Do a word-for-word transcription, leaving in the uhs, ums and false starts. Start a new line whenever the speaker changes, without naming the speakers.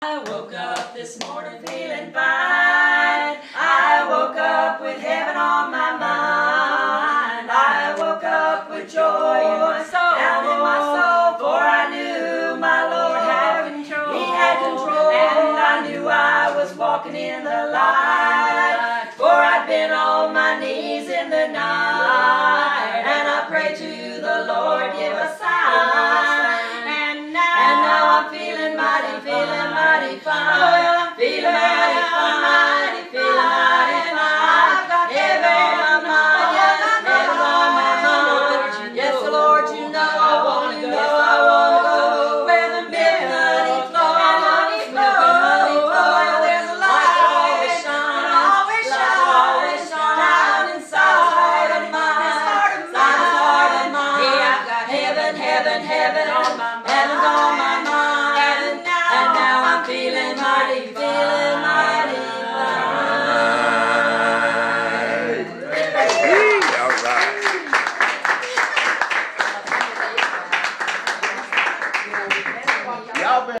I woke up this morning feeling fine. I woke up with heaven on my mind. I woke up with joy in my soul, down in my soul, for I knew my Lord had control. He had control, and I knew I was walking in the light, for I'd been on my knees in the night, and I prayed to the Lord, give a sign, and now, and now I'm feeling mighty, feeling mighty fine. I'm feeling mighty fine, mighty, feeling mighty fine. I've got heaven on my mind, yes, heaven on my mind. Yes, Lord, you know I want to go, I want to go where the milk money flows, money flows. There's a light that always shines, always shines, always shines down inside of mine, inside of mine. Yeah, I've got heaven, heaven, heaven on my mind, heaven's on my mind, and now I'm feeling mighty, feeling mighty fine.
All right. Y'all been